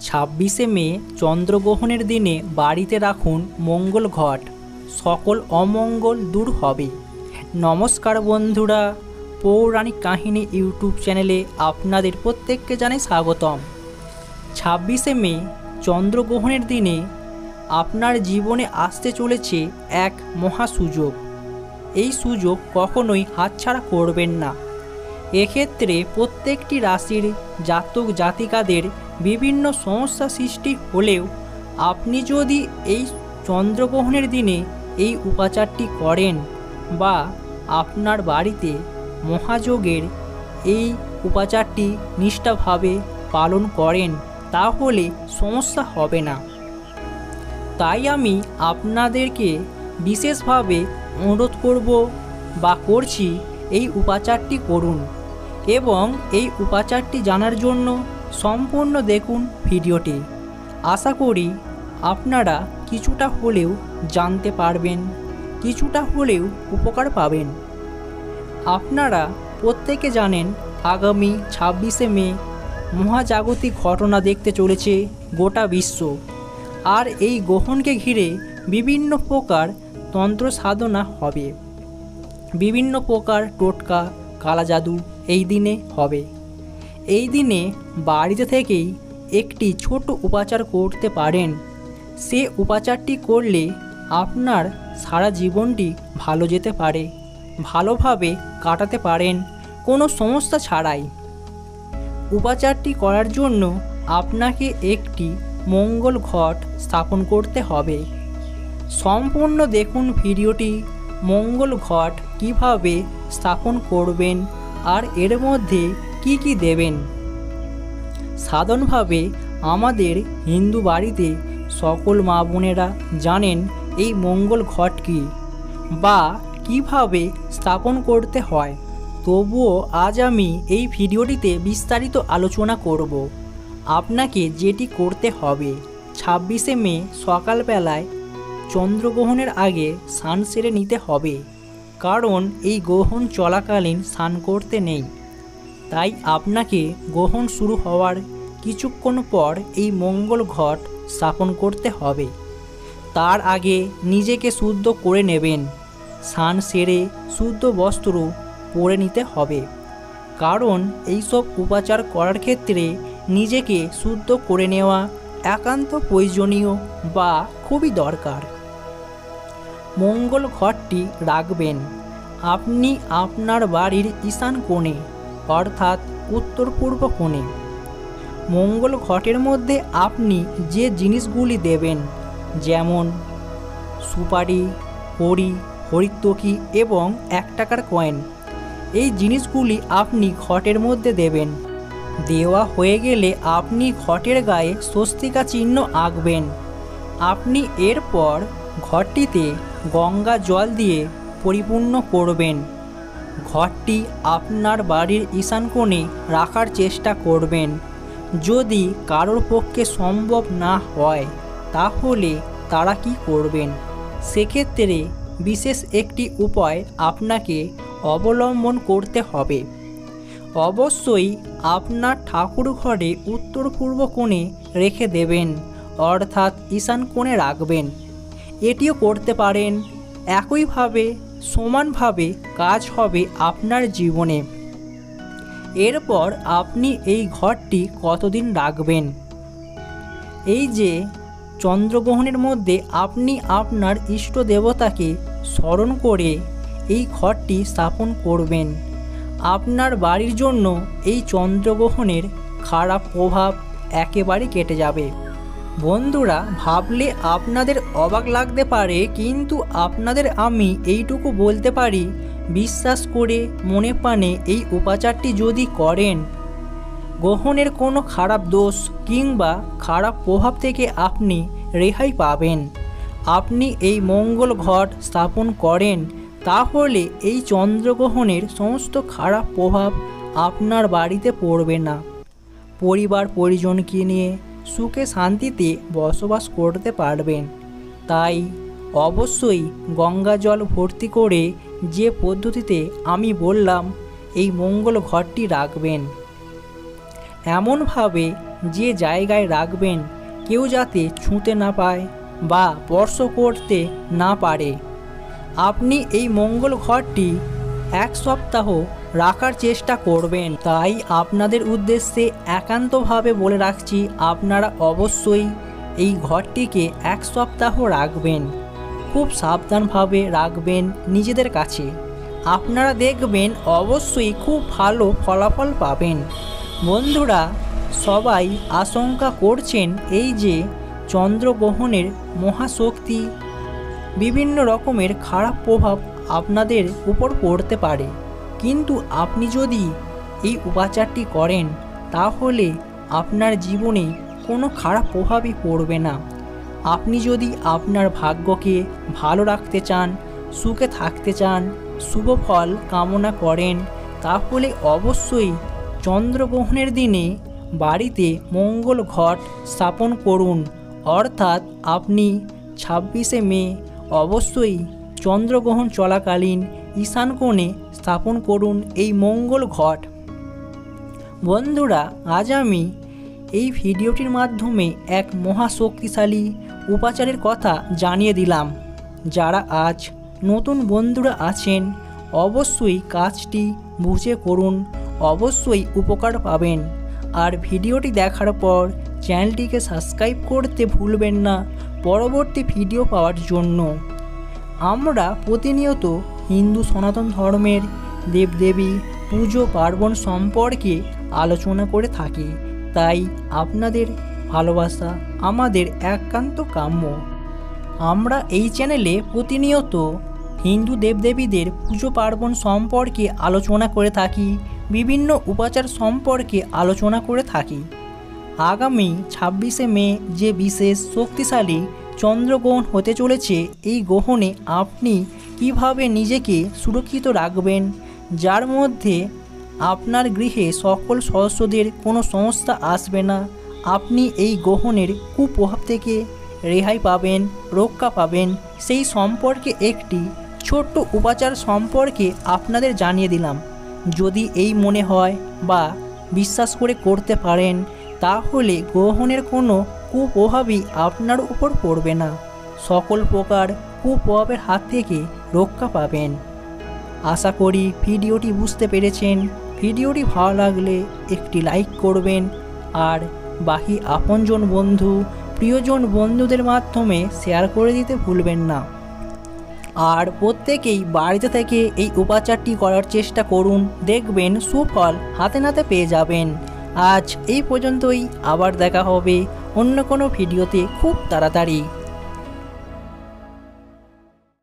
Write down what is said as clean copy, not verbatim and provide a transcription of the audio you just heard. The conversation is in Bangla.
26শে মে চন্দ্রগ্রহণের দিনে বাড়িতে রাখুন মঙ্গল ঘট, সকল অমঙ্গল দূর হবে। নমস্কার বন্ধুরা, পৌরাণিক কাহিনী ইউটিউব চ্যানেলে আপনাদের প্রত্যেককে জানাই স্বাগতম। 26শে মে চন্দ্রগ্রহণের দিনে আপনার জীবনে আসতে চলেছে এক মহা সুযোগ। এই সুযোগ কখনোই হাতছাড়া করবেন না। এক্ষেত্রে প্রত্যেকটি রাশির জাতক জাতিকাদের বিভিন্ন সমস্যা সৃষ্টি হলেও আপনি যদি এই চন্দ্রগ্রহণের দিনে এই উপাচারটি করেন বা আপনার বাড়িতে মহাযোগের এই উপাচারটি নিষ্ঠাভাবে পালন করেন তাহলে সমস্যা হবে না। তাই আমি আপনাদেরকে বিশেষভাবে অনুরোধ করব বা করছি, এই উপাচারটি করুন এবং এই উপাচারটি জানার জন্য সম্পূর্ণ দেখুন ভিডিওটি। আশা করি আপনারা কিছুটা হলেও জানতে পারবেন, কিছুটা হলেও উপকার পাবেন। আপনারা প্রত্যেকে জানেন আগামী 26শে মে মহাজাগতিক ঘটনা দেখতে চলেছে গোটা বিশ্ব। আর এই গ্রহণকে ঘিরে বিভিন্ন প্রকার তন্ত্র সাধনা হবে, বিভিন্ন প্রকার টোটকা কালাজাদু এই দিনে হবে। এই দিনে বাড়িতে থেকেই একটি ছোট উপাচার করতে পারেন। সে উপাচারটি করলে আপনার সারা জীবনটি ভালো যেতে পারে, ভালোভাবে কাটাতে পারেন কোনো সমস্যা ছাড়াই। উপাচারটি করার জন্য আপনাকে একটি মঙ্গল ঘট স্থাপন করতে হবে। সম্পূর্ণ দেখুন ভিডিওটি। মঙ্গল ঘট কিভাবে স্থাপন করবেন আর এর মধ্যে কি কি দেবেন। সাধারণভাবে আমাদের হিন্দু বাড়িতে সকল মা বোনেরা জানেন এই মঙ্গল ঘট কি বা কিভাবে স্থাপন করতে হয়। তবুও আজ আমি এই ভিডিওটিতে বিস্তারিত আলোচনা করব। আপনাকে যেটি করতে হবে, 26শে মে সকালবেলায় চন্দ্রগ্রহণের আগে স্নান সেরে নিতে হবে, কারণ এই গ্রহণ চলাকালীন স্নান করতে নেই। তাই আপনাকে গ্রহণ শুরু হওয়ার কিছুক্ষণ পর এই মঙ্গল ঘট স্থাপন করতে হবে। তার আগে নিজেকে শুদ্ধ করে নেবেন। স্নান সেরে শুদ্ধ বস্ত্র পরে নিতে হবে, কারণ এইসব উপাচার করার ক্ষেত্রে নিজেকে শুদ্ধ করে নেওয়া একান্ত প্রয়োজনীয় বা খুবই দরকার। মঙ্গল ঘটটি রাখবেন আপনি আপনার বাড়ির ঈশান কোণে, অর্থাৎ উত্তর পূর্ব কোণে। মঙ্গল ঘটের মধ্যে আপনি যে জিনিসগুলি দেবেন, যেমন সুপারি, হরি, হরিতকি এবং 1 টাকার কয়েন, এই জিনিসগুলি আপনি ঘটের মধ্যে দেবেন। দেওয়া হয়ে গেলে আপনি ঘটের গায়ে স্বস্তিকা চিহ্ন আঁকবেন। আপনি এরপর ঘরটিতে গঙ্গা জল দিয়ে পরিপূর্ণ করবেন। ঘরটি আপনার বাড়ির ঈশান কোণে রাখার চেষ্টা করবেন। যদি কারোর পক্ষে সম্ভব না হয় তাহলে তারা কি করবেন, সেক্ষেত্রে বিশেষ একটি উপায় আপনাকে অবলম্বন করতে হবে। অবশ্যই আপনার ঠাকুর ঘরে উত্তর পূর্ব কোণে রেখে দেবেন, অর্থাৎ ঈশান কোণে রাখবেন। এটিও করতে পারেন। একইভাবে সমানভাবে কাজ হবে আপনার জীবনে। এরপর আপনি এই ঘরটি কতদিন রাখবেন, এই যে চন্দ্রগ্রহণের মধ্যে আপনি আপনার ইষ্ট দেবতাকে স্মরণ করে এই ঘরটি স্থাপন করবেন। আপনার বাড়ির জন্য এই চন্দ্রগ্রহণের খারাপ প্রভাব একেবারে কেটে যাবে। বন্ধুরা, ভাবলে আপনাদের অবাক লাগতে পারে, কিন্তু আপনাদের আমি এইটুকু বলতে পারি, বিশ্বাস করে মনে প্রাণে এই উপাচারটি যদি করেন, গ্রহণের কোনো খারাপ দোষ কিংবা খারাপ প্রভাব থেকে আপনি রেহাই পাবেন। আপনি এই মঙ্গল ঘট স্থাপন করেন, তাহলে এই চন্দ্রগ্রহণের সমস্ত খারাপ প্রভাব আপনার বাড়িতে পড়বে না। পরিবার পরিজনকে নিয়ে সুখে শান্তিতে বসবাস করতে পারবেন। তাই অবশ্যই গঙ্গা জল ভর্তি করে যে পদ্ধতিতে আমি বললাম এই মঙ্গল ঘরটি রাখবেন। এমনভাবে যে জায়গায় রাখবেন কেউ যাতে ছুঁতে না পায় বা স্পর্শ করতে না পারে। আপনি এই মঙ্গল ঘরটি 1 সপ্তাহ রাখার চেষ্টা করবেন। তাই আপনাদের উদ্দেশ্যে একান্তভাবে বলে রাখছি, আপনারা অবশ্যই এই ঘরটিকে 1 সপ্তাহ রাখবেন। খুব সাবধানভাবে রাখবেন নিজেদের কাছে। আপনারা দেখবেন অবশ্যই খুব ভালো ফলাফল পাবেন। বন্ধুরা, সবাই আশঙ্কা করছেন এই যে চন্দ্রগ্রহণের মহাশক্তি বিভিন্ন রকমের খারাপ প্রভাব আপনাদের উপর পড়তে পারে, কিন্তু আপনি যদি এই উপাচারটি করেন তাহলে আপনার জীবনে কোনো খারাপ প্রভাবই পড়বে না। আপনি যদি আপনার ভাগ্যকে ভালো রাখতে চান, সুখে থাকতে চান, শুভ ফল কামনা করেন, তাহলে অবশ্যই চন্দ্রগ্রহণের দিনে বাড়িতে মঙ্গল ঘট স্থাপন করুন। অর্থাৎ আপনি 26শে মে অবশ্যই চন্দ্রগ্রহণ চলাকালীন ঈশান কোণে স্থাপন করুন এই মঙ্গল ঘট। বন্ধুরা, আজ আমি এই ভিডিওটির মাধ্যমে এক মহাশক্তিশালী উপাচারের কথা জানিয়ে দিলাম। যারা আজ নতুন বন্ধুরা আছেন অবশ্যই কাজটি বুঝে করুন, অবশ্যই উপকার পাবেন। আর ভিডিওটি দেখার পর চ্যানেলটিকে সাবস্ক্রাইব করতে ভুলবেন না পরবর্তী ভিডিও পাওয়ার জন্য। আমরা প্রতিনিয়ত হিন্দু সনাতন ধর্মের দেবদেবী পুজো পার্বণ সম্পর্কে আলোচনা করে থাকি, তাই আপনাদের ভালোবাসা আমাদের একান্ত কাম্য। আমরা এই চ্যানেলে প্রতিনিয়ত হিন্দু দেবদেবীদের পুজো পার্বণ সম্পর্কে আলোচনা করে থাকি, বিভিন্ন উপাচার সম্পর্কে আলোচনা করে থাকি। আগামী 26শে মে যে বিশেষ শক্তিশালী চন্দ্রগ্রহণ হতে চলেছে, এই গ্রহণে আপনি কিভাবে নিজেকে সুরক্ষিত রাখবেন, যার মধ্যে আপনার গৃহে সকল সদস্যদের কোনো সমস্যা আসবে না, আপনি এই গ্রহণের কুপ্রভাব থেকে রেহাই পাবেন, রক্ষা পাবেন, সেই সম্পর্কে একটি ছোট্ট উপাচার সম্পর্কে আপনাদের জানিয়ে দিলাম। যদি এই মনে হয় বা বিশ্বাস করে করতে পারেন তাহলে গ্রহণের কোনো কুপ্রভাবই আপনার উপর পড়বে না, সকল প্রকার কুপ্রভাবের হাত থেকে রক্ষা পাবেন। আশা করি ভিডিওটি বুঝতে পেরেছেন। ভিডিওটি ভালো লাগলে একটি লাইক করবেন আর বাকি আপনজন বন্ধু প্রিয়জন বন্ধুদের মাধ্যমে শেয়ার করে দিতে ভুলবেন না। আর প্রত্যেকেই বাড়িতে থেকে এই উপাচারটি করার চেষ্টা করুন, দেখবেন সুফল হাতে নাতে পেয়ে যাবেন। আজ এই পর্যন্তই, আবার দেখা হবে অন্য কোনো ভিডিওতে খুব তাড়াতাড়ি।